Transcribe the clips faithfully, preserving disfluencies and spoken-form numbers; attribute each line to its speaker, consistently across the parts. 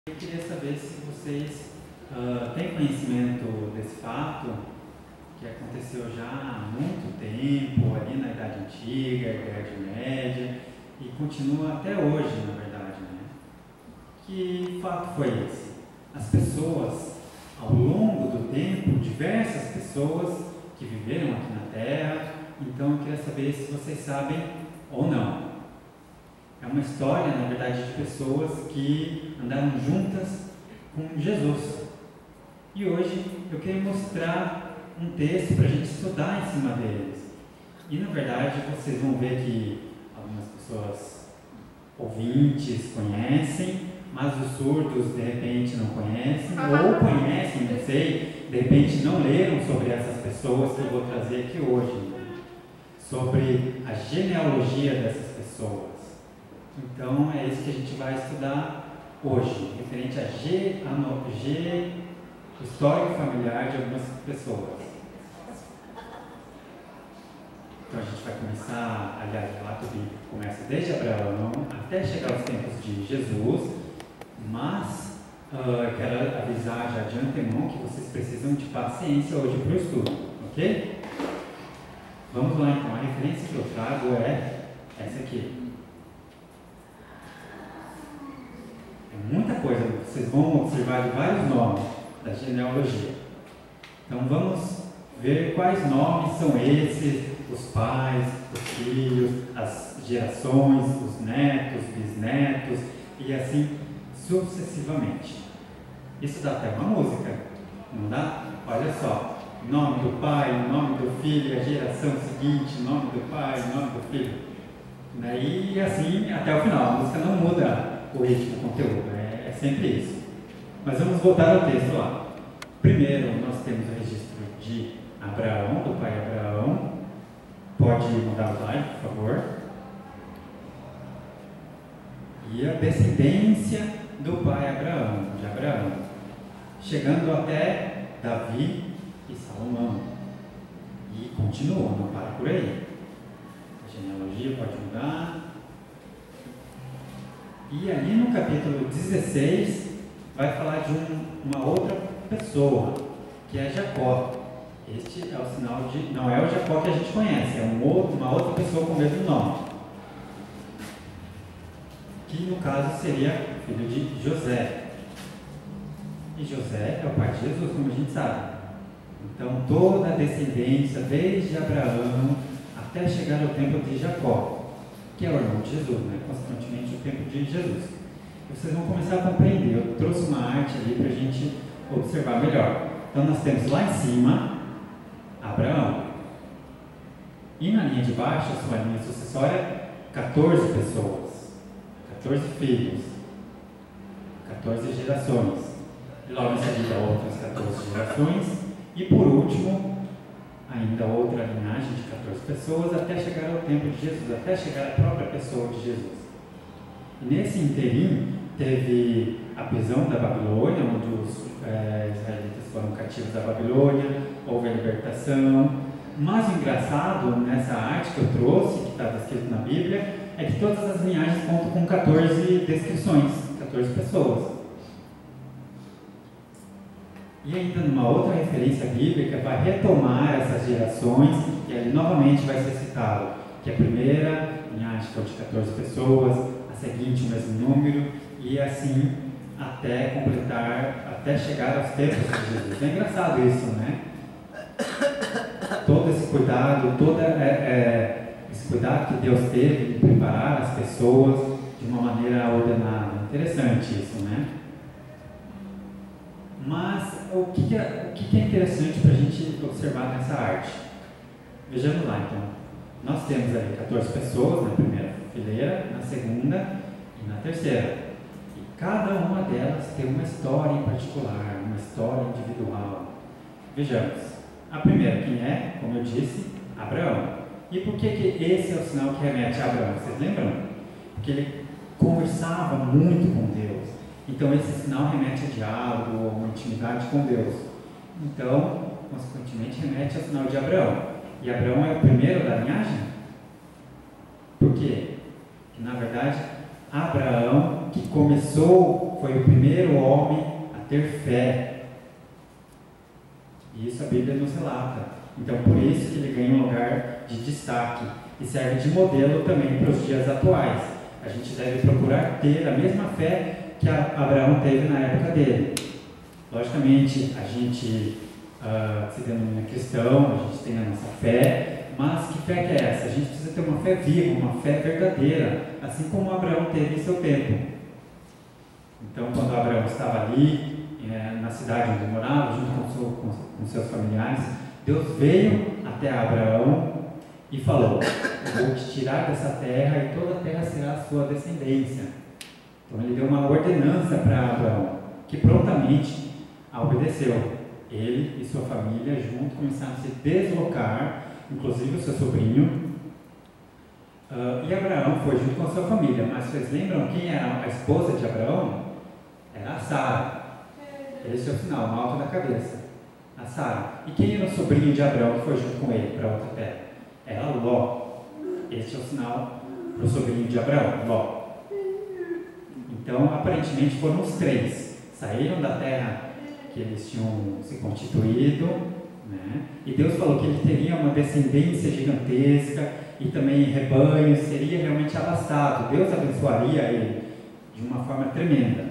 Speaker 1: Eu queria saber se vocês uh, têm conhecimento desse fato, que aconteceu já há muito tempo, ali na Idade Antiga, Idade Média, e continua até hoje, na verdade, né? Que fato foi esse? As pessoas, ao longo do tempo, diversas pessoas que viveram aqui na Terra, então eu queria saber se vocês sabem ou não. É uma história, na verdade, de pessoas que andaram juntas com Jesus. E hoje eu queria mostrar um texto para a gente estudar em cima deles. E, na verdade, vocês vão ver que algumas pessoas ouvintes conhecem, mas os surdos, de repente, não conhecem, ou conhecem, não sei, de repente não leram sobre essas pessoas que eu vou trazer aqui hoje, sobre a genealogia dessas pessoas. Então, é isso que a gente vai estudar hoje, referente a G, a G, o histórico familiar de algumas pessoas. Então, a gente vai começar, aliás, o relato bíblico começa desde Abraão até chegar aos tempos de Jesus, mas uh, quero avisar já de antemão que vocês precisam de paciência hoje para o estudo, ok? Vamos lá, então. A referência que eu trago é essa aqui. É muita coisa, vocês vão observar de vários nomes da genealogia. Então vamos ver quais nomes são esses, os pais, os filhos, as gerações, os netos, bisnetos e assim sucessivamente. Isso dá até uma música, não dá? Olha só, nome do pai, nome do filho, a geração seguinte, nome do pai, nome do filho. E assim até o final, a música não muda o ritmo, o conteúdo, é, é sempre isso. Mas vamos voltar ao texto lá. Primeiro, nós temos o registro de Abraão, do pai Abraão. Pode mudar o slide, por favor. E a descendência do pai Abraão, de Abraão, chegando até Davi e Salomão. E continua, não para por aí. A genealogia pode mudar. E ali no capítulo dezesseis, vai falar de um, uma outra pessoa, que é Jacó. Este é o sinal de... Não é o Jacó que a gente conhece, é um outro, uma outra pessoa com o mesmo nome. Que no caso seria filho de José. E José é o pai de Jesus, como a gente sabe. Então toda a descendência, desde Abraão até chegar ao tempo de Jacó, que é o irmão de Jesus, né? Consequentemente o tempo de Jesus. E vocês vão começar a compreender. Eu trouxe uma arte ali para a gente observar melhor. Então nós temos lá em cima Abraão. E na linha de baixo, a sua linha sucessória, quatorze pessoas, quatorze filhos, quatorze gerações. E logo em seguida outras quatorze gerações. E por último, ainda outra linhagem de quatorze pessoas, até chegar ao tempo de Jesus, até chegar à própria pessoa de Jesus. E nesse inteirinho, teve a prisão da Babilônia, onde os é, israelitas foram cativos da Babilônia, houve a libertação. Mas o engraçado nessa arte que eu trouxe, que está descrito na Bíblia, é que todas as linhagens contam com quatorze descrições, quatorze pessoas. E ainda numa outra referência bíblica vai retomar essas gerações e ali novamente vai ser citado que a primeira linhagem foi de quatorze pessoas, a seguinte o mesmo número e assim até completar, até chegar aos tempos de Jesus. É engraçado isso, né? Todo esse cuidado, todo é, é, esse cuidado que Deus teve de preparar as pessoas de uma maneira ordenada. Interessante isso, né? Mas o que é, o que é interessante para a gente observar nessa arte? Vejamos lá, então. Nós temos ali quatorze pessoas na primeira fileira, na segunda e na terceira. E cada uma delas tem uma história em particular, uma história individual. Vejamos. A primeira, quem é? Como eu disse, Abraão. E por que, que esse é o sinal que remete a Abraão? Vocês lembram? Porque ele conversava muito com Deus. Então, esse sinal remete a diálogo, a uma intimidade com Deus. Então, consequentemente, remete ao sinal de Abraão. E Abraão é o primeiro da linhagem? Por quê? Porque, na verdade, Abraão, que começou foi o primeiro homem a ter fé. E isso a Bíblia nos relata. Então, por isso que ele ganha um lugar de destaque e serve de modelo também para os dias atuais. A gente deve procurar ter a mesma fé que Abraão teve na época dele. Logicamente, a gente uh, se denomina cristão, a gente tem a nossa fé, mas que fé que é essa? A gente precisa ter uma fé viva, uma fé verdadeira, assim como Abraão teve em seu tempo. Então, quando Abraão estava ali, é, na cidade onde morava, junto com, seu, com, com seus familiares, Deus veio até Abraão e falou: vou te tirar dessa terra e toda a terra será a sua descendência. Então ele deu uma ordenança para Abraão, que prontamente a obedeceu. Ele e sua família juntos começaram a se deslocar, inclusive o seu sobrinho. Uh, e Abraão foi junto com a sua família. Mas vocês lembram quem era a esposa de Abraão? Era a Sara. Esse é o sinal, no alto da cabeça. A Sara. E quem era o sobrinho de Abraão que foi junto com ele para outra terra? Era Ló. Este é o sinal para o sobrinho de Abraão, Ló. Então, aparentemente foram os três. Saíram da terra que eles tinham se constituído, né? E Deus falou que ele teria uma descendência gigantesca e também rebanho, seria realmente abastado. Deus abençoaria ele de uma forma tremenda.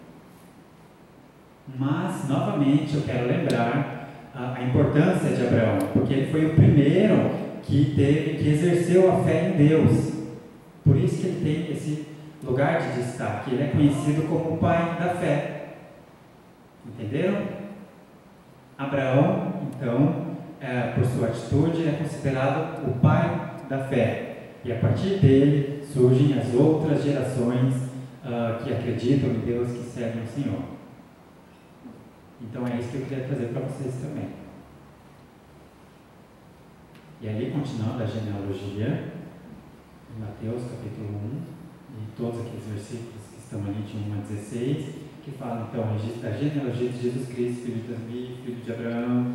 Speaker 1: Mas, novamente, eu quero lembrar a, a importância de Abraão, porque ele foi o primeiro que teve, que exerceu a fé em Deus. Por isso que ele tem esse lugar de destaque. Ele é conhecido como o pai da fé. Entenderam? Abraão, então, é, por sua atitude, é considerado o pai da fé. E a partir dele surgem as outras gerações uh, que acreditam em Deus, que servem ao Senhor. Então é isso que eu queria trazer para vocês também. E ali, continuando a genealogia, em Mateus capítulo um, e todos aqueles versículos que estão ali de um a dezesseis, que falam então da genealogia de Jesus Cristo, filho de Davi, filho de Abraão.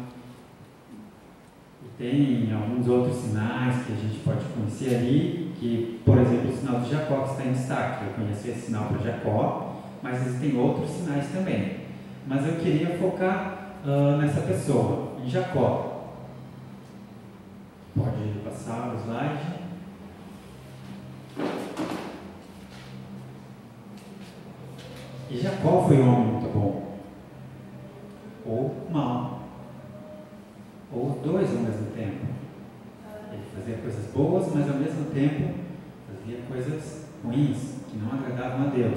Speaker 1: E tem alguns outros sinais que a gente pode conhecer ali, que, por exemplo, o sinal de Jacó, que está em destaque. Eu conheci esse sinal para Jacó, mas existem outros sinais também. Mas eu queria focar uh, nessa pessoa, em Jacó. Pode passar o slide. E Jacó foi um homem muito bom, ou mau, ou os dois ao mesmo tempo. Ele fazia coisas boas, mas ao mesmo tempo fazia coisas ruins, que não agradavam a Deus.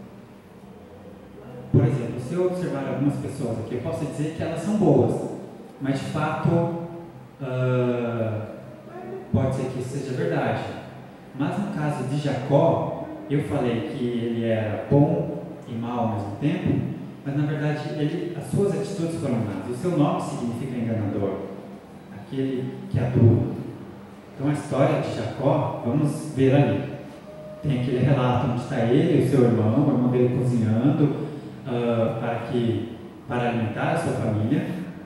Speaker 1: Por exemplo, se eu observar algumas pessoas aqui, eu posso dizer que elas são boas, mas de fato uh, pode ser que isso seja verdade. Mas no caso de Jacó, eu falei que ele era bom e mal ao mesmo tempo, mas na verdade ele, as suas atitudes foram más. O seu nome significa enganador, aquele que adula. Então a história de Jacó, vamos ver ali. Tem aquele relato onde está ele e o seu irmão, o irmão dele cozinhando uh, para, que, para alimentar a sua família.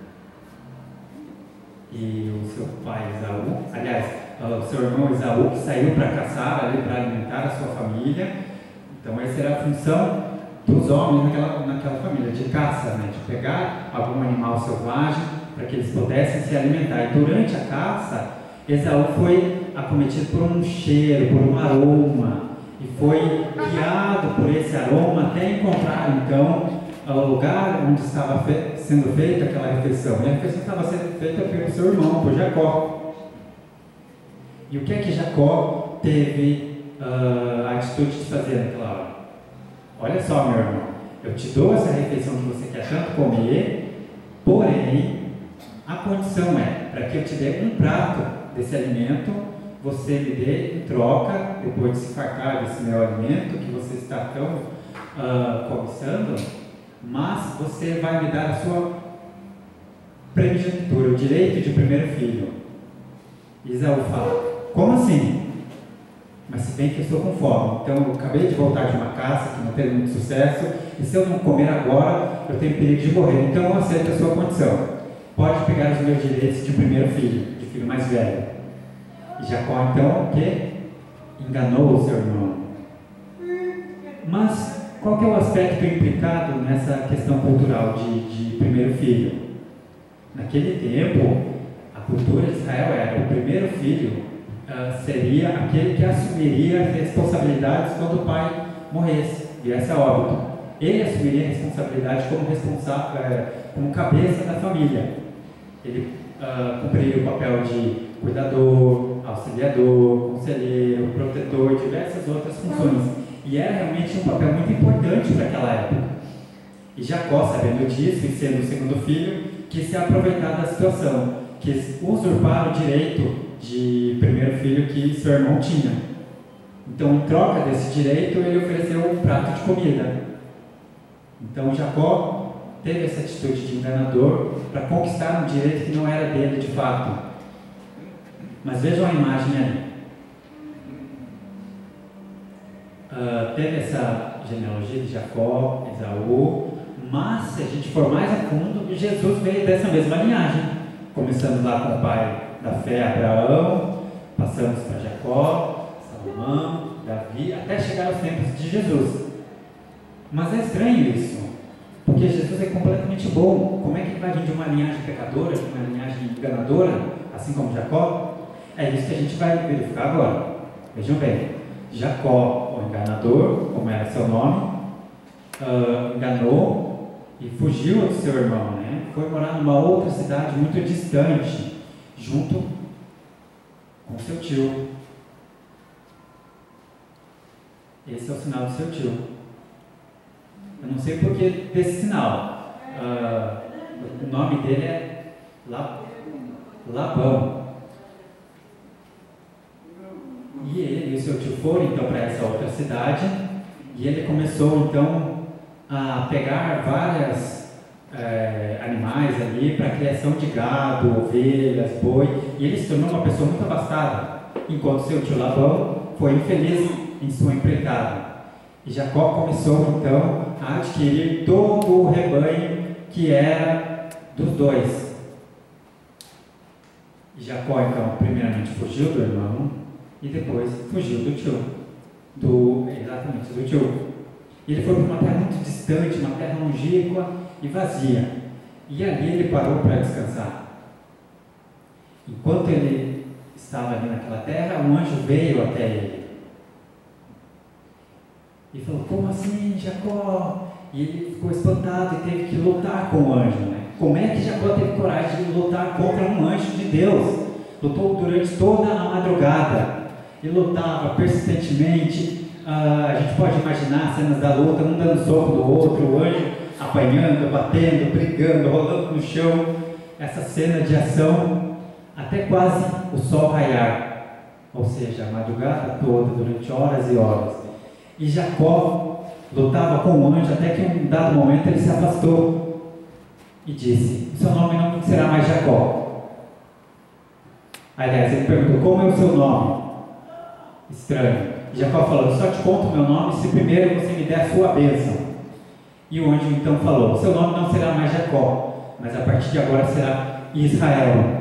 Speaker 1: E o seu pai Esaú, aliás, uh, o seu irmão Esaú, que saiu para caçar ali para alimentar a sua família. Então essa era a função dos homens naquela, naquela família, de caça, né? De pegar algum animal selvagem para que eles pudessem se alimentar. E durante a caça, Esaú foi acometido por um cheiro, por um aroma, e foi guiado por esse aroma até encontrar então o lugar onde estava fe- sendo feita aquela refeição. E a refeição estava sendo feita pelo seu irmão, por Jacó. E o que é que Jacó teve uh, a atitude de fazer naquela hora? Olha só, meu irmão, eu te dou essa refeição que você quer tanto comer, porém, a condição é, para que eu te dê um prato desse alimento, você me dê em troca, depois de se fartar desse meu alimento, que você está tão uh, cobiçando, mas você vai me dar a sua primogenitura, o direito de primeiro filho. Isaú fala, como assim? Mas se bem que eu estou com fome, então eu acabei de voltar de uma caça que não teve muito sucesso, e se eu não comer agora, eu tenho perigo de morrer, então eu aceito a sua condição. Pode pegar os meus direitos de primeiro filho, de filho mais velho. E Jacó então, o quê? Enganou o seu irmão. Mas qual que é o aspecto implicado nessa questão cultural de, de primeiro filho? Naquele tempo, a cultura de Israel era o primeiro filho uh, seria aquele que assumiria as responsabilidades quando o pai morresse, viesse a óbito. Ele assumiria a responsabilidade como, responsável, uh, como cabeça da família. Ele uh, cumpriria o papel de cuidador, auxiliador, conselheiro, protetor, diversas outras funções. E era realmente um papel muito importante para aquela época. E Jacó, sabendo disso e sendo o segundo filho, quis se aproveitar da situação, quis usurpar o direito de primeiro filho que seu irmão tinha. Então, em troca desse direito, ele ofereceu um prato de comida. Então, Jacó teve essa atitude de enganador para conquistar um direito que não era dele de fato. Mas vejam a imagem ali. Uh, teve essa genealogia de Jacó, Esaú, mas se a gente for mais a fundo, Jesus veio dessa mesma linhagem. Começamos lá com o pai da fé, Abraão, passamos para Jacó, Salomão, Davi, até chegar aos tempos de Jesus. Mas é estranho isso, porque Jesus é completamente bom. Como é que ele vai vir de uma linhagem pecadora, de uma linhagem enganadora, assim como Jacó? É isso que a gente vai verificar agora. Vejam bem. Jacó, o enganador, como era seu nome, uh, enganou e fugiu do seu irmão, né? Foi morar numa outra cidade muito distante, junto com seu tio. Esse é o sinal do seu tio. Eu não sei por que desse sinal. Uh, o nome dele é Labão. E ele e o seu tio foram então para essa outra cidade, e ele começou então a pegar vários é, animais ali para a criação de gado, ovelhas, boi, e ele se tornou uma pessoa muito abastada, enquanto seu tio Labão foi infeliz em sua empreitada. E Jacó começou então a adquirir todo o rebanho que era dos dois. E Jacó então primeiramente fugiu do irmão, e depois fugiu do tio, do, exatamente, do tio. Ele foi para uma terra muito distante, uma terra longínqua e vazia. E ali ele parou para descansar. Enquanto ele estava ali naquela terra, um anjo veio até ele. E falou, como assim, Jacó? E ele ficou espantado e teve que lutar com o anjo, né? Como é que Jacó teve coragem de lutar contra um anjo de Deus? Lutou durante toda a madrugada. E lutava persistentemente. Ah, a gente pode imaginar cenas da luta, um dando soco do outro, o anjo apanhando, batendo, brigando, rolando no chão. Essa cena de ação até quase o sol raiar, ou seja, a madrugada toda, durante horas e horas. E Jacó lutava com o anjo até que em um dado momento ele se afastou e disse, o seu nome não será mais Jacó. Aliás, ele perguntou, como é o seu nome? Estranho. E Jacó falou, só te conto o meu nome se primeiro você me der a sua bênção. E o anjo então falou, seu nome não será mais Jacó, mas a partir de agora será Israel.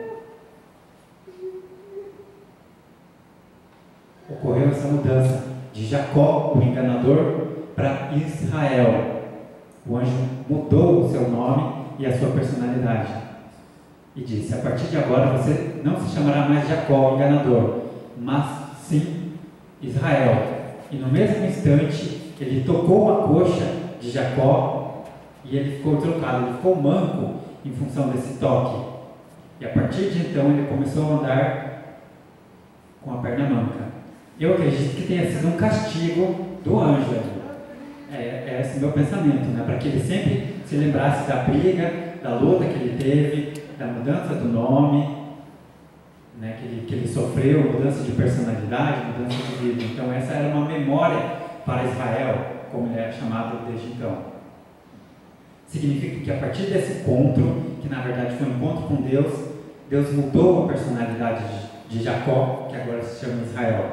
Speaker 1: Ocorreu essa mudança de Jacó, o enganador, para Israel. O anjo mudou o seu nome e a sua personalidade. E disse, a partir de agora você não se chamará mais Jacó, o enganador, mas sim Israel. E no mesmo instante ele tocou a coxa de Jacó e ele ficou trocado, ele ficou manco em função desse toque. E a partir de então ele começou a andar com a perna manca. Eu acredito que tenha sido um castigo do anjo ali. É, é esse o meu pensamento, né? Para que ele sempre se lembrasse da briga, da luta que ele teve, da mudança do nome, né, que, ele, que ele sofreu, mudança de personalidade, mudança de vida. Então essa era uma memória para Israel, como ele era chamado desde então. Significa que a partir desse encontro, que na verdade foi um encontro com Deus, Deus mudou a personalidade de, de Jacó, que agora se chama Israel.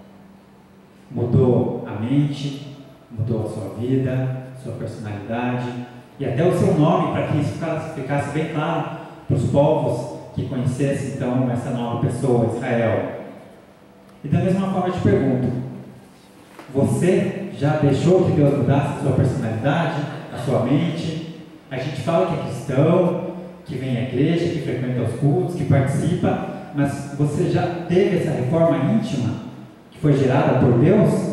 Speaker 1: Mudou a mente, mudou a sua vida, sua personalidade, e até o seu nome, para que isso ficasse, ficasse bem claro para os povos que conhecesse então essa nova pessoa, Israel. E da mesma forma eu te pergunto, você já deixou que Deus mudasse a sua personalidade, a sua mente? A gente fala que é cristão, que vem à igreja, que frequenta os cultos, que participa, mas você já teve essa reforma íntima que foi gerada por Deus?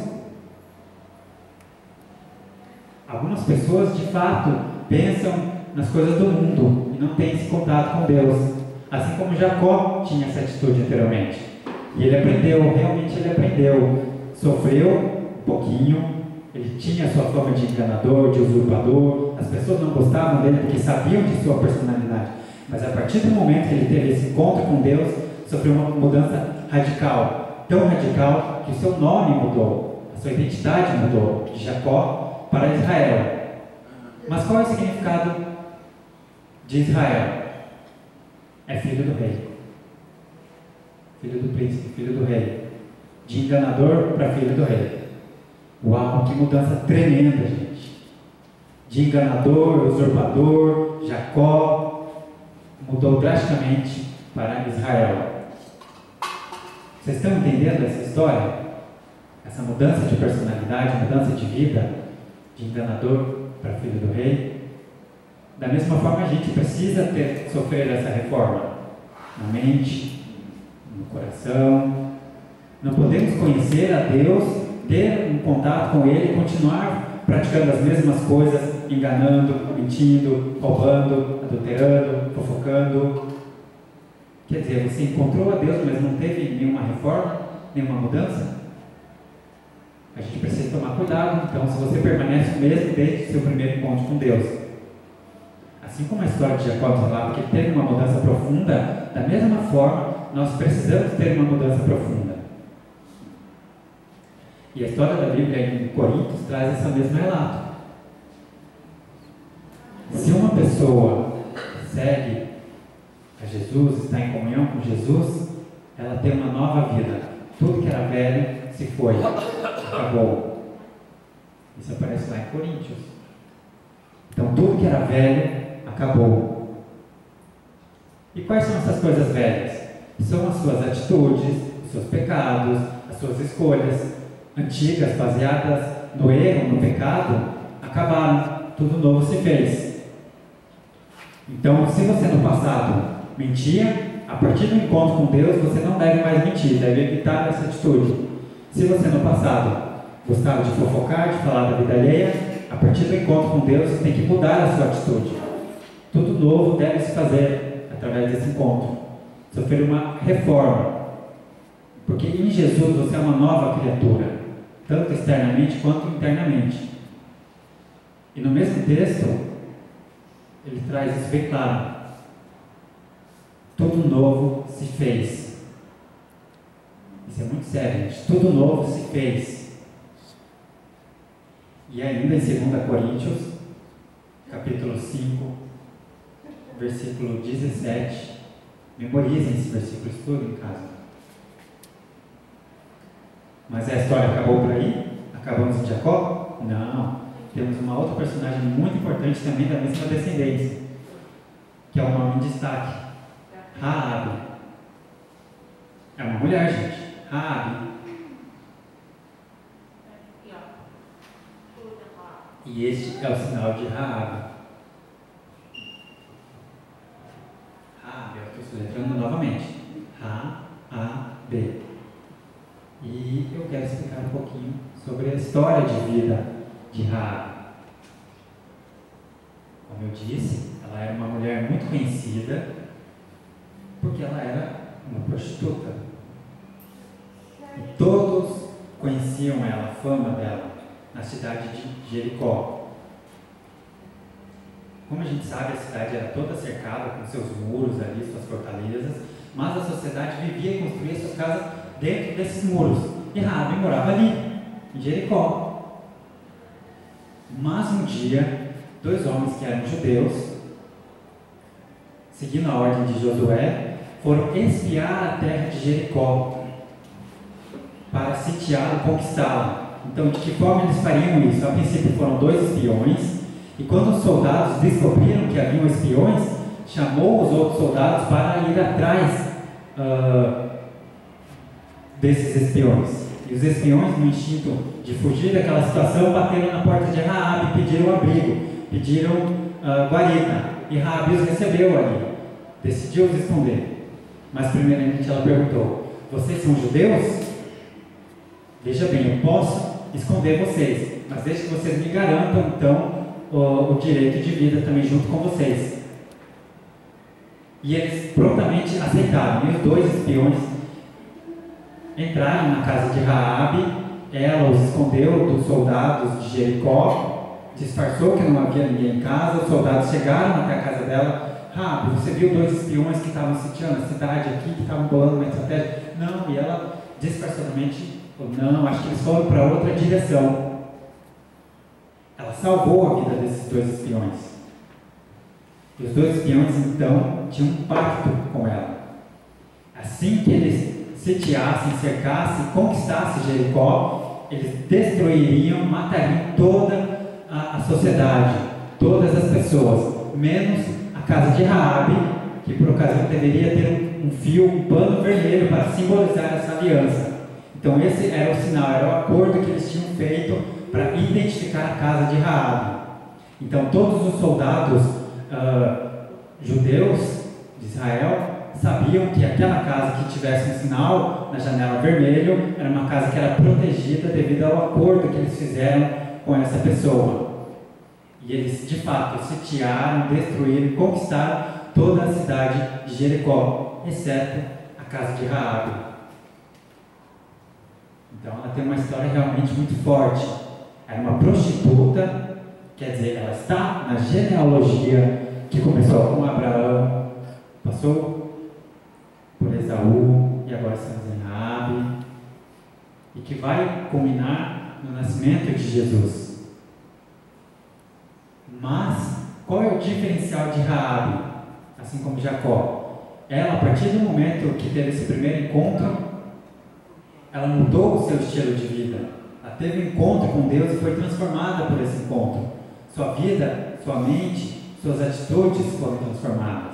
Speaker 1: Algumas pessoas de fato pensam nas coisas do mundo e não têm esse contato com Deus, assim como Jacó tinha essa atitude anteriormente. E ele aprendeu, realmente ele aprendeu, sofreu um pouquinho, ele tinha a sua fama de enganador, de usurpador, as pessoas não gostavam dele porque sabiam de sua personalidade, mas a partir do momento que ele teve esse encontro com Deus, sofreu uma mudança radical, tão radical que o seu nome mudou, a sua identidade mudou, de Jacó para Israel. Mas qual é o significado de Israel? É filho do rei, filho do príncipe, filho do rei, de enganador para filho do rei. Uau, que mudança tremenda, gente! De enganador, usurpador, Jacó, mudou drasticamente para Israel. Vocês estão entendendo essa história? Essa mudança de personalidade, mudança de vida, de enganador para filho do rei? Da mesma forma, a gente precisa ter, sofrer essa reforma na mente, no coração. Não podemos conhecer a Deus, ter um contato com Ele e continuar praticando as mesmas coisas, enganando, mentindo, roubando, adulterando, fofocando. Quer dizer, você encontrou a Deus, mas não teve nenhuma reforma, nenhuma mudança? A gente precisa tomar cuidado, então, se você permanece o mesmo desde o seu primeiro encontro com Deus. Assim como a história de Jacó falava que teve uma mudança profunda, da mesma forma, nós precisamos ter uma mudança profunda. E a história da Bíblia em Coríntios traz essa mesma relato. Se uma pessoa segue a Jesus, está em comunhão com Jesus, ela tem uma nova vida. Tudo que era velho se foi, acabou. Isso aparece lá em Coríntios. Então, tudo que era velho acabou. E quais são essas coisas velhas? São as suas atitudes, os seus pecados, as suas escolhas antigas, baseadas no erro, no pecado, acabaram. Tudo novo se fez. Então, se você no passado mentia, a partir do encontro com Deus, você não deve mais mentir, deve evitar essa atitude. Se você no passado gostava de fofocar, de falar da vida alheia, a partir do encontro com Deus, você tem que mudar a sua atitude. Tudo novo deve se fazer através desse encontro. Sofrer uma reforma. Porque em Jesus você é uma nova criatura, tanto externamente quanto internamente. E no mesmo texto, ele traz isso bem claro. Tudo novo se fez. Isso é muito sério, gente. Tudo novo se fez. E ainda em dois Coríntios, capítulo cinco, versículo dezessete. Memorizem esse versículo, estudem em casa. Mas a história acabou por aí? Acabamos em Jacó? Não. Temos uma outra personagem muito importante também da mesma descendência, que é o nome em destaque. Raabe. É uma mulher, gente. Raabe. E este é o sinal de Raabe. Raabe, eu estou soletrando novamente. Ra-A-B. E eu quero explicar um pouquinho sobre a história de vida de Raabe. Como eu disse, ela era uma mulher muito conhecida porque ela era uma prostituta. E todos conheciam ela, a fama dela, na cidade de Jericó. Como a gente sabe, a cidade era toda cercada com seus muros ali, suas fortalezas, mas a sociedade vivia e construía suas casas dentro desses muros. E Raabe morava ali, em Jericó. Mas um dia, dois homens que eram judeus, seguindo a ordem de Josué, foram espiar a terra de Jericó para sitiá-la e conquistá-la. Então, de que forma eles fariam isso? A princípio foram dois espiões, e quando os soldados descobriram que haviam espiões, chamou os outros soldados para ir atrás uh, desses espiões. E E os espiões, no instinto de fugir daquela situação, bateram na porta de Raabe e pediram abrigo, pediram uh, guarita. E Raabe os recebeu ali, decidiu os esconder. Mas primeiramente ela perguntou: vocês são judeus? Veja bem, eu posso esconder vocês, mas deixe que vocês me garantam então o, o direito de vida também junto com vocês. E eles prontamente aceitaram. E os dois espiões entraram na casa de Raabe. Ela os escondeu dos soldados de Jericó, disfarçou que não havia ninguém em casa. Os soldados chegaram até a casa dela. Raabe, você viu dois espiões que estavam sitiando a cidade aqui, que estavam bolando uma estratégia? Não, e ela disfarçadamente falou: não, acho que eles foram para outra direção. Ela salvou a vida desses dois espiões. E os dois espiões então tinham um pacto com ela. Assim que eles sitiassem, cercassem, conquistassem Jericó, eles destruiriam, matariam toda a, a sociedade, todas as pessoas, menos a casa de Raabe, que por ocasião deveria ter um, um fio, um pano vermelho para simbolizar essa aliança. Então esse era o sinal, era o acordo que eles tinham feito para identificar a casa de Raabe. Então todos os soldados uh, judeus de Israel sabiam que aquela casa que tivesse um sinal na janela vermelho era uma casa que era protegida devido ao acordo que eles fizeram com essa pessoa. E eles de fato sitiaram, destruíram, conquistaram toda a cidade de Jericó, exceto a casa de Raabe. Então ela tem uma história realmente muito forte. Era uma prostituta, quer dizer, ela está na genealogia que começou com Abraão, passou por Esaú e agora estamos em Raabe, e que vai culminar no nascimento de Jesus. Mas qual é o diferencial de Raabe, assim como Jacó? Ela, a partir do momento que teve esse primeiro encontro, ela mudou o seu estilo de vida. Ela teve um encontro com Deus e foi transformada por esse encontro. Sua vida, sua mente, suas atitudes foram transformadas.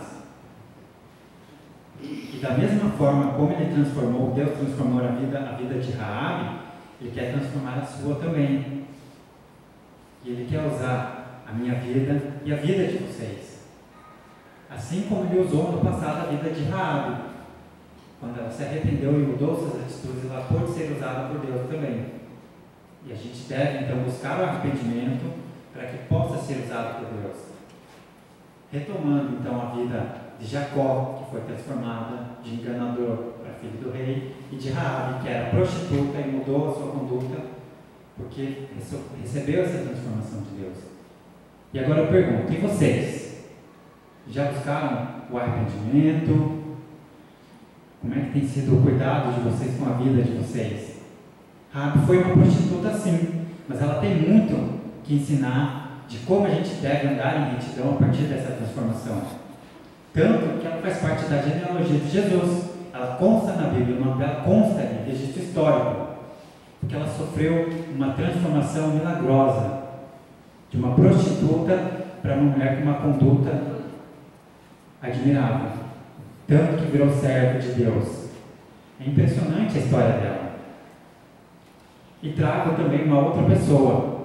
Speaker 1: E da mesma forma como ele transformou, Deus transformou a vida, a vida de Raabe, ele quer transformar a sua também. E ele quer usar a minha vida e a vida de vocês. Assim como ele usou no passado a vida de Raabe. Quando ela se arrependeu e mudou suas atitudes, ela pôde ser usada por Deus também. E a gente deve então buscar o arrependimento para que possa ser usado por Deus. Retomando então a vida de Jacó, que foi transformada de enganador para filho do rei, e de Raabe, que era prostituta e mudou a sua conduta, porque recebeu essa transformação de Deus. E agora eu pergunto, e vocês? Já buscaram o arrependimento? Como é que tem sido o cuidado de vocês com a vida de vocês? Raabe foi uma prostituta sim, mas ela tem muito que ensinar de como a gente deve andar em retidão a partir dessa transformação. Tanto que ela faz parte da genealogia de Jesus. Ela consta na Bíblia, o nome dela consta em registro histórico, porque ela sofreu uma transformação milagrosa de uma prostituta para uma mulher com uma conduta admirável, tanto que virou servo de Deus. É impressionante a história dela. E trago também uma outra pessoa,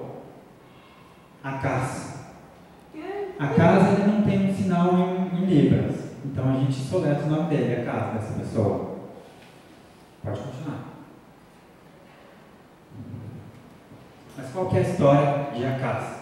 Speaker 1: Acas. Acas, ele não tem um sinal em, em Libras, então a gente soleta o nome dele, Acas, dessa pessoa. Pode continuar. Mas qual que é a história de Acas?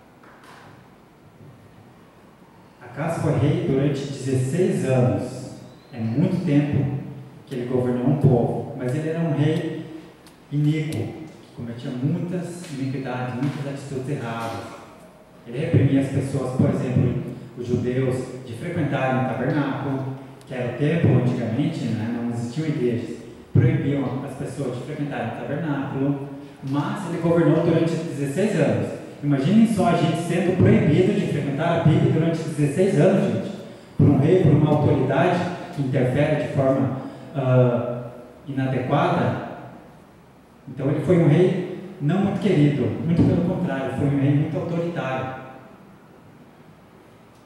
Speaker 1: Acas foi rei durante dezesseis anos. É muito tempo que ele governou um povo, mas ele era um rei iníquo, que cometia muitas iniquidades, muitas atitudes erradas. Ele reprimia as pessoas, por exemplo, os judeus, de frequentarem o tabernáculo, que era o templo antigamente, né, não existiam igrejas, proibiam as pessoas de frequentarem o tabernáculo, mas ele governou durante dezesseis anos. Imaginem só a gente sendo proibido de frequentar a Bíblia durante dezesseis anos, gente, por um rei, por uma autoridade que interfere de forma uh, inadequada. Então ele foi um rei não muito querido, muito pelo contrário, foi um rei muito autoritário.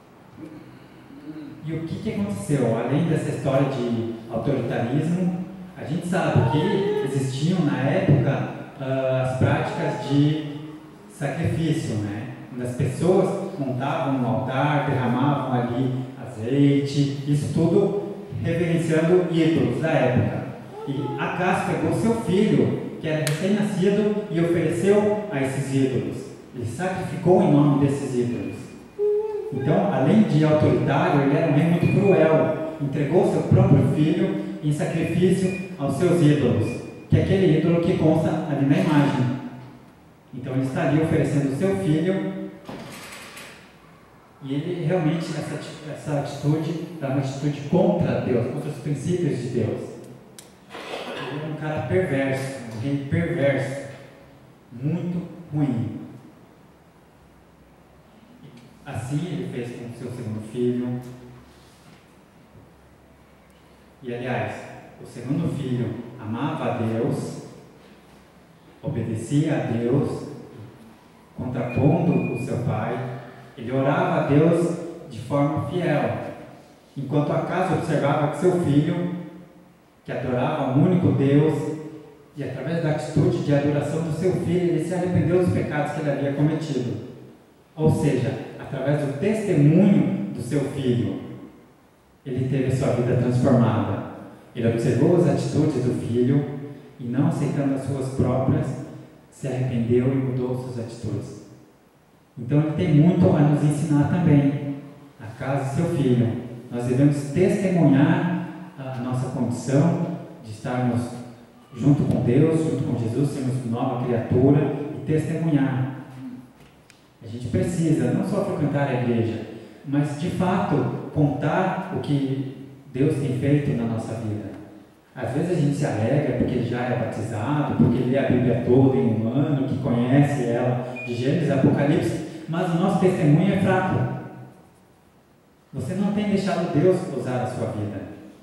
Speaker 1: E o que, que aconteceu? Além dessa história de autoritarismo, A gente sabe que existiam na época uh, as práticas de sacrifício, né? Onde as pessoas montavam um altar, derramavam ali azeite, isso tudo reverenciando ídolos da época. E Acaz pegou seu filho, que era recém-nascido, e ofereceu a esses ídolos. Ele sacrificou em nome desses ídolos. Então, além de autoritário, ele era um rei muito cruel. Entregou seu próprio filho em sacrifício aos seus ídolos, que é aquele ídolo que consta ali na imagem. Então, ele estaria oferecendo o seu filho, e ele realmente, essa, essa atitude, era uma atitude contra Deus, contra os princípios de Deus. Ele era um cara perverso, um rei perverso, muito ruim. Assim ele fez com o seu segundo filho. E aliás, o segundo filho amava a Deus, obedecia a Deus, contrapondo o seu pai. Ele orava a Deus de forma fiel, enquanto Acaz observava que seu filho, que adorava um único Deus, e através da atitude de adoração do seu filho, ele se arrependeu dos pecados que ele havia cometido. Ou seja, através do testemunho do seu filho, ele teve a sua vida transformada. Ele observou as atitudes do filho e, não aceitando as suas próprias, se arrependeu e mudou suas atitudes. Então ele tem muito a nos ensinar também, Acaz e seu filho. Nós devemos testemunhar a nossa condição de estarmos junto com Deus, junto com Jesus, sermos nova criatura e testemunhar. A gente precisa não só frequentar a igreja, mas de fato contar o que Deus tem feito na nossa vida. Às vezes a gente se alegra porque já é batizado, porque lê a Bíblia toda em um ano, que conhece ela de Gênesis e Apocalipse, mas o nosso testemunho é fraco. Você não tem deixado Deus usar a sua vida.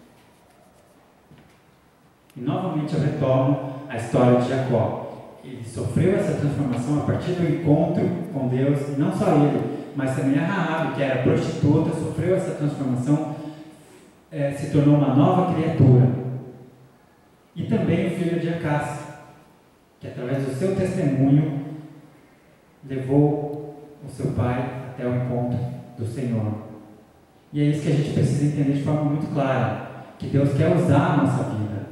Speaker 1: E novamente eu retomo a história de Jacó. Ele sofreu essa transformação a partir do encontro com Deus, e não só ele, mas também a Raabe, que era prostituta, sofreu essa transformação, é, se tornou uma nova criatura. E também o filho de Acaz, que através do seu testemunho levou o seu pai até o encontro do Senhor. E é isso que a gente precisa entender de forma muito clara, que Deus quer usar a nossa vida.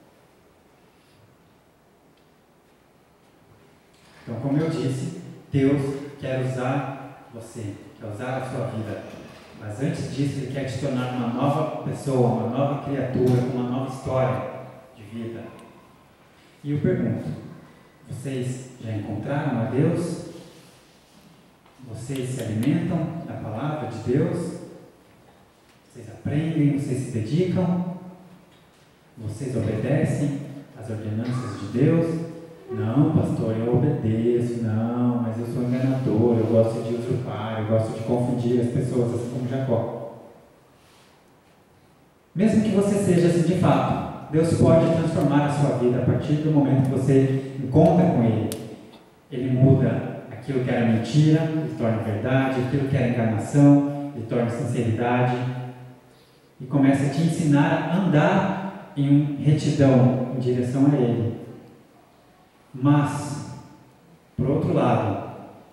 Speaker 1: Então, como eu disse, Deus quer usar você, quer usar a sua vida. Mas antes disso, Ele quer te tornar uma nova pessoa, uma nova criatura, com uma nova história de vida. E eu pergunto, vocês já encontraram a Deus? Vocês se alimentam da palavra de Deus? Vocês aprendem, vocês se dedicam? Vocês obedecem às ordenanças de Deus? Não, pastor, eu obedeço, não, mas eu sou enganador, eu gosto de usurpar, eu gosto de confundir as pessoas, assim como Jacó. Mesmo que você seja assim de fato, Deus pode transformar a sua vida a partir do momento que você encontra com Ele. Ele muda aquilo que era mentira, Ele torna verdade, aquilo que era enganação, Ele torna sinceridade, e começa a te ensinar a andar em retidão, em direção a Ele. Mas, por outro lado,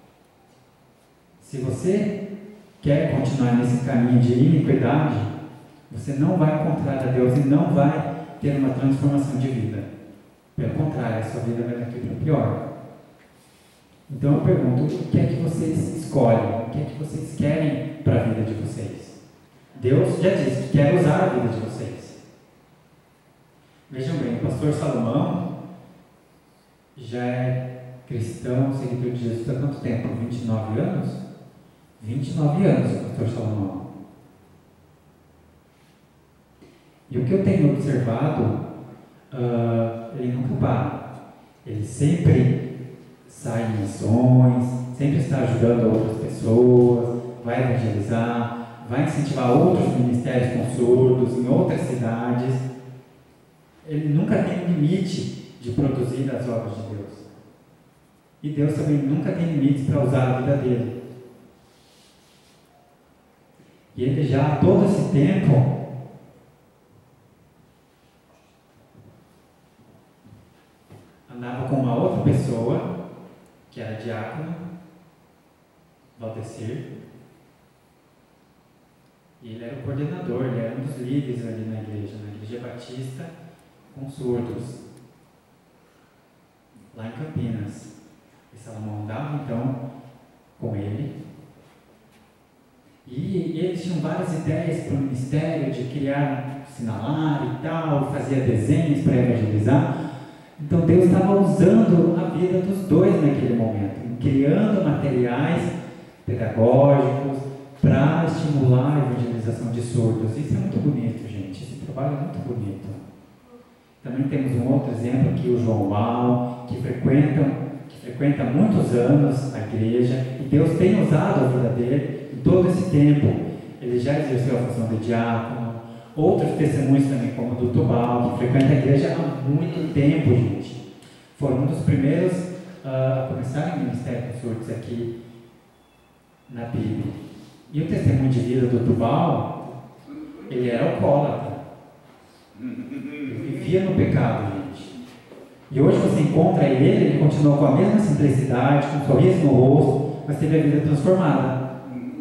Speaker 1: se você quer continuar nesse caminho de iniquidade, você não vai encontrar a Deus e não vai ter uma transformação de vida. Pelo contrário, a sua vida vai daqui para pior. Então eu pergunto, o que é que vocês escolhem? O que é que vocês querem para a vida de vocês? Deus já disse que quer usar a vida de vocês. Vejam bem, o pastor Salomão já é cristão, seguidor de Jesus há quanto tempo? vinte e nove anos? vinte e nove anos o pastor Salomão. E o que eu tenho observado, uh, ele nunca para. Ele sempre sai em missões, sempre está ajudando outras pessoas, vai evangelizar, vai incentivar outros ministérios com surdos em outras cidades. Ele nunca tem limite de produzir as obras de Deus. E Deus também nunca tem limites para usar a vida dele. E ele já há todo esse tempo Moacir. E ele era o coordenador, ele era um dos líderes ali na igreja, na igreja batista com surdos, lá em Campinas. E Salomão andava então com ele. E eles tinham várias ideias para o ministério, de criar um sinalário e tal, fazia desenhos para evangelizar. Então Deus estava usando a vida dos dois naquele momento, criando materiais pedagógicos para estimular a evangelização de surdos. Isso é muito bonito, gente. Esse trabalho é muito bonito. Também temos um outro exemplo aqui, o João Lau, que frequenta, que frequenta há muitos anos a igreja, e Deus tem usado a vida dele em todo esse tempo. Ele já exerceu a função de diácono. Outros testemunhos também, como o do Tubal, que frequenta a igreja há muito tempo, gente. Foram um dos primeiros uh, a começarem o ministério com surdos aqui na Bíblia. E o testemunho de vida do Tubal, ele era alcoólatra. Ele vivia no pecado, gente. E hoje você encontra ele, ele continuou com a mesma simplicidade, com um sorriso no rosto, mas teve a vida transformada.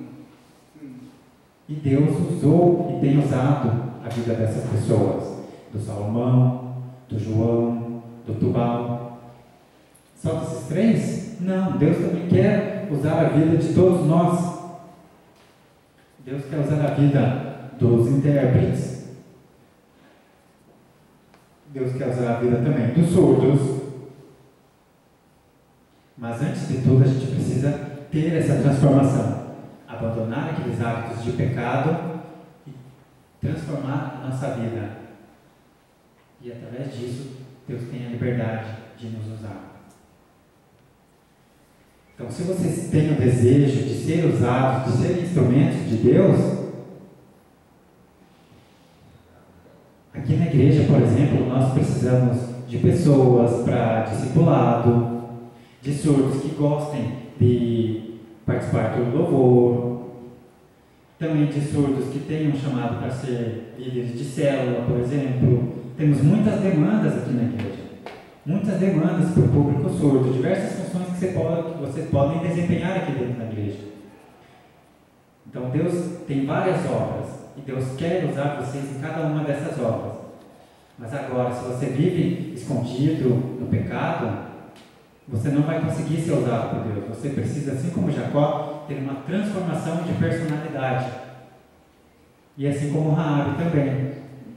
Speaker 1: E Deus usou e tem usado a vida dessas pessoas, do Salomão, do João, do Tubal. Só desses três? Não, Deus também quer usar a vida de todos nós. Deus quer usar a vida dos intérpretes. Deus quer usar a vida também dos surdos. Mas antes de tudo, a gente precisa ter essa transformação. Abandonar aqueles hábitos de pecado e transformar a nossa vida. E através disso, Deus tem a liberdade de nos usar. Então, se vocês têm o desejo de ser usados, de ser instrumentos de Deus, aqui na igreja, por exemplo, nós precisamos de pessoas para discipulado, de surdos que gostem de participar do louvor, também de surdos que tenham chamado para ser líderes de célula, por exemplo. Temos muitas demandas aqui na igreja, muitas demandas para o público surdo, diversas funções que, você pode, que vocês podem desempenhar aqui dentro da igreja. Então Deus tem várias obras e Deus quer usar vocês em cada uma dessas obras. Mas agora, se você vive escondido no pecado, você não vai conseguir ser usado por Deus. Você precisa, assim como Jacó, ter uma transformação de personalidade. E assim como Raabe também.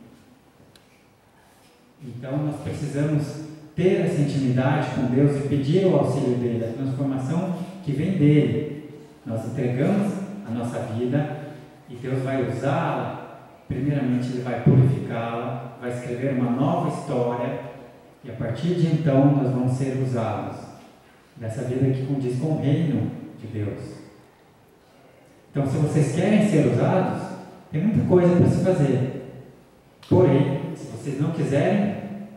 Speaker 1: Então nós precisamos ter essa intimidade com Deus e pedir o auxílio dele, a transformação que vem dele. Nós entregamos a nossa vida e Deus vai usá-la. Primeiramente Ele vai purificá-la, vai escrever uma nova história e a partir de então nós vamos ser usados dessa vida que condiz com o reino de Deus. Então, se vocês querem ser usados, tem muita coisa para se fazer. Porém, se vocês não quiserem,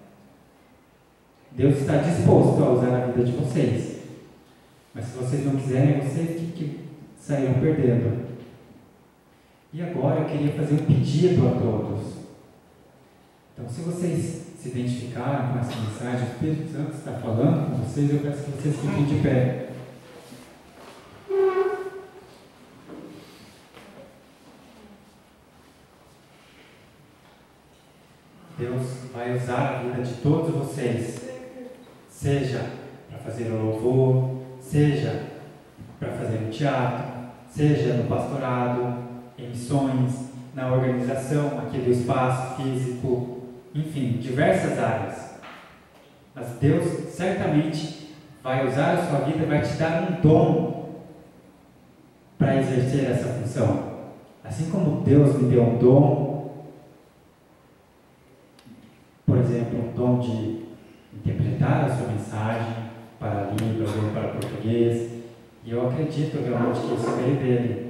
Speaker 1: Deus está disposto a usar a vida de vocês. Mas se vocês não quiserem, vocês que, que saíram perdendo. E agora eu queria fazer um pedido a todos. Então, se vocês se identificaram com essa mensagem, o Espírito Santo está falando com vocês, eu peço que vocês fiquem de pé. Deus vai usar a vida de todos vocês, seja para fazer o louvor, seja para fazer o teatro, seja no pastorado, em missões, na organização aqui do espaço físico, enfim, diversas áreas. Mas Deus certamente vai usar a sua vida e vai te dar um dom para exercer essa função. Assim como Deus me deu um dom, por exemplo, um dom de interpretar a sua mensagem para a Libras ou para o português, e eu acredito realmente que isso veio dele.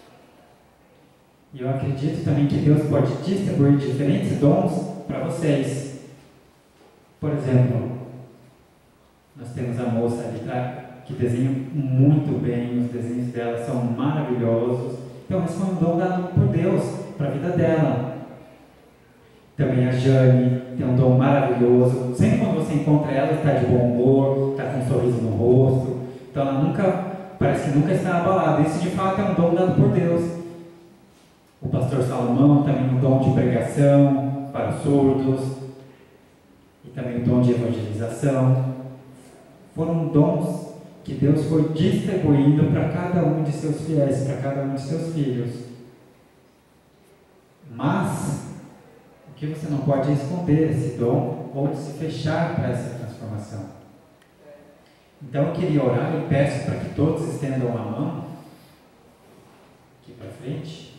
Speaker 1: E eu acredito também que Deus pode distribuir diferentes dons para vocês. Por exemplo, nós temos a moça ali que desenha muito bem, os desenhos dela são maravilhosos. Então, esse foi um dom dado por Deus para a vida dela. Também a Jane tem um dom maravilhoso. Sempre quando você encontra ela, está de bom humor, está com um sorriso no rosto. Então, ela nunca parece que nunca está abalado. Isso de fato é um dom dado por Deus. O pastor Salomão também o dom de pregação para os surdos e também o dom de evangelização. Foram dons que Deus foi distribuindo para cada um de seus fiéis, para cada um de seus filhos. Mas o que você não pode é esconder esse dom ou se fechar para essa transformação. Então eu queria orar e peço para que todos estendam a mão aqui para frente.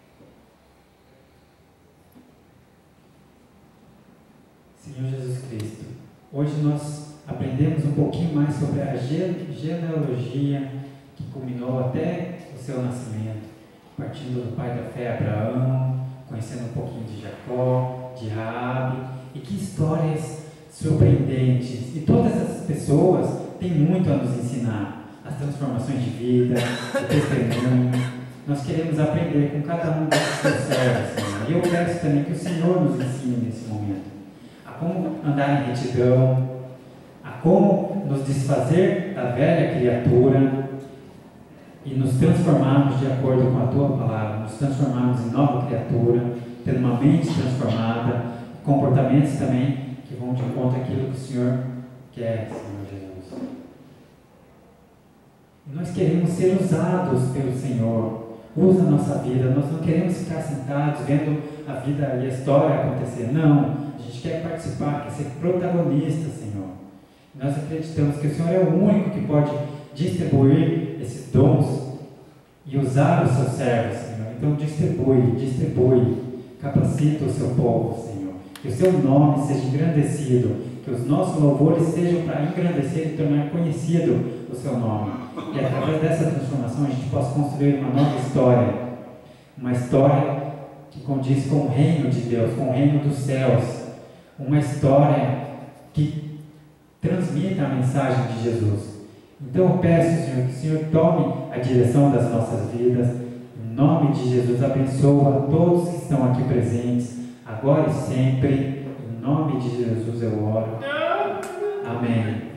Speaker 1: Senhor Jesus Cristo, hoje nós aprendemos um pouquinho mais sobre a genealogia que culminou até o seu nascimento, partindo do pai da fé Abraão, conhecendo um pouquinho de Jacó, de Raabe, e que histórias surpreendentes. E todas essas pessoas têm muito a nos ensinar, as transformações de vida, o testemunho. Nós queremos aprender com cada um desses seus servos, Senhor. E eu peço também que o Senhor nos ensine nesse momento a como andar em retidão, a como nos desfazer da velha criatura e nos transformarmos de acordo com a Tua palavra, nos transformarmos em nova criatura, tendo uma mente transformada, comportamentos também que vão de encontro àquilo que o Senhor quer, Senhor Jesus. E nós queremos ser usados pelo Senhor. Usa a nossa vida, nós não queremos ficar sentados vendo a vida e a história acontecer, não. A gente quer participar, quer ser protagonista, Senhor. Nós acreditamos que o Senhor é o único que pode distribuir esses dons e usar os seus servos, Senhor. Então distribui, distribui, capacita o seu povo, Senhor. Que o seu nome seja engrandecido, que os nossos louvores sejam para engrandecer e tornar conhecido o seu nome. E através dessa transformação a gente possa construir uma nova história, uma história que condiz com o reino de Deus, com o reino dos céus, uma história que transmita a mensagem de Jesus. Então eu peço, Senhor, que o Senhor tome a direção das nossas vidas, em nome de Jesus, abençoa todos que estão aqui presentes, agora e sempre, em nome de Jesus eu oro. Amém.